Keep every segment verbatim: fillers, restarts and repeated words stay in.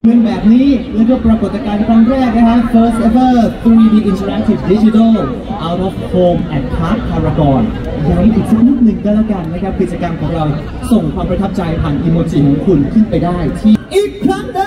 เป็นแบบนี้แล้วก็ปรากฏการณ์ครั้งแรกนะฮะ first ever ทรี ดี interactive digital out of home at Park Paragon ย้ำอีกสักนิดหนึ่งก็แล้วกันนะครับกิจกรรมของเราส่งความประทับใจผ่านอีโมจิของคุณขึ้นไปได้ที่อีกครั้งหนึ่ง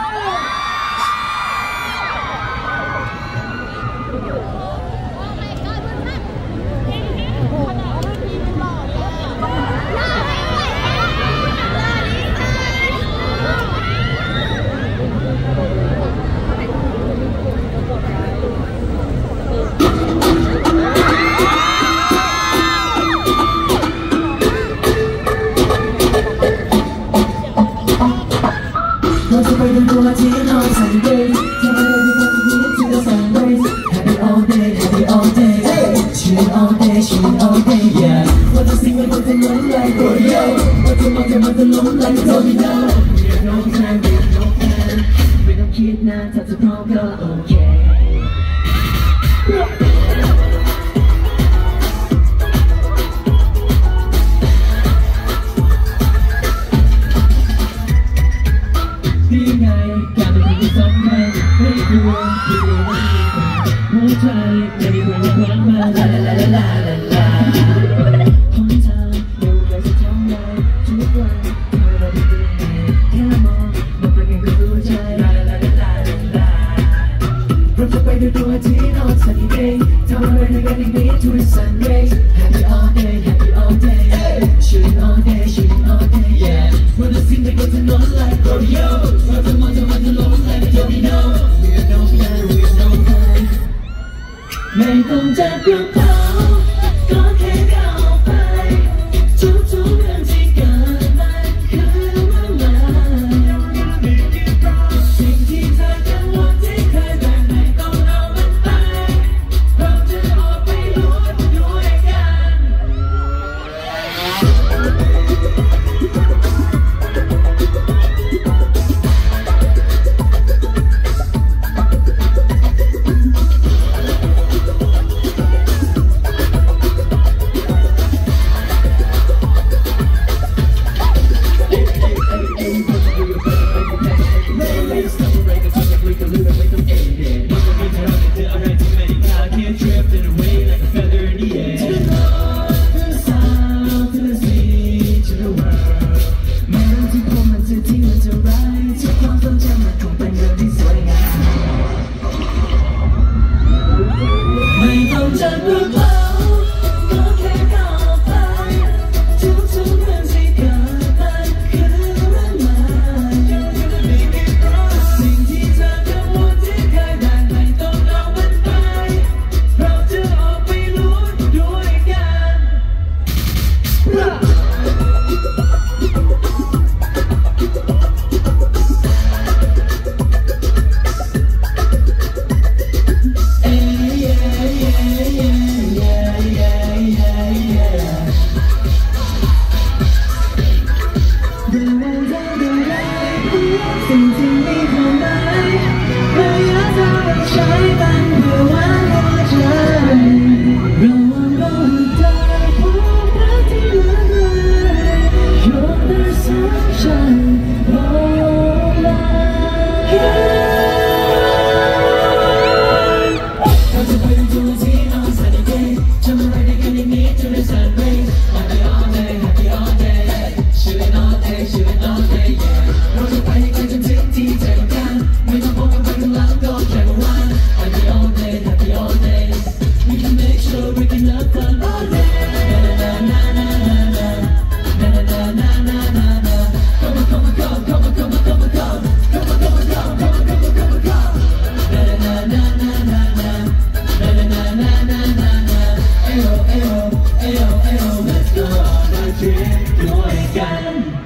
เราจะไปดูดวงอาทิตย์ on Sunday ทำอะไรดีกันดี to the sunrise Happy all day Happy all day Chillin' all day Chillin' all day yeah ว่าจะสิ่งมันจะล้ม like rodeo ว่าจะมองจะมันจะล้ม like domino We have no plan We have no plan ไม่ต้องคิดนะถ้าจะพร้อมก็โอเคดีไงการเป็นคนที่สำคัญไม่กลัวไม่กลัวว่าหัวใจไม่ได้ควรคว้างมาลาลาลาลาลาลาของเธอเดี๋ยวอยากจะทำได้ทุกวันเธอเราดีดีแค่มองมันเป็นกันก็รู้ใจลาลาลาลาลาลาเราจะไปดูดวงอาทิตย์ on sunny day ทำอะไรด้วยกันอีกนิด to the sun rays Happy all day Happy all day Chillin' all day Chillin' all day yeah วันละสิ่งที่ก็จะนอน like rodeoเราจะมองจะมันจะล้ม like domino We have no plan We have no plan ไม่ต้องจะกลัวเขาก็แค่ก้าวไปทุกๆเรื่องที่เกิดมันคือเรื่องใหม่สิ่งที่เธอกังวลที่เคยแบบไหนต้องเอามันไปเราจะออกไปลุ้นด้วยกันจะกลัวเขาก็แค่ก้าวไปทุกๆเรื่องที่เกิดมันคือเรื่องใหม่สิ่งที่เธอกังวลที่เคยได้ไม่ต้องเอามันไปเราจะออกไปลุ้นด้วยกันสิ่งที่มีความหมายระยะทางเราใช้มันเพื่อวางหัวใจระวังเราได้พบรักที่หลากหลาย You're the sunshine of life เราจะไปดูดวงอาทิตย์ on sunny day ทำอะไรด้วยกันอย่างนี้ to the sun rays Happy all day Happy all day Chillin' all day Chillin' all day yeah เราจะไปให้ไกลจนถึงที่ใจต้องการไม่ต้องพบกันไปข้างหลังก็แค่วัน Happy all day Happy all day We can make sure we can have fun all day Na na na na na na na na na na na na Come on come on come come on come on come on come Come on come on come come on come on come on come Na na na na na na na na na na na na na Ayo ayo ayo ayo Let's go on a trip ด้วยกัน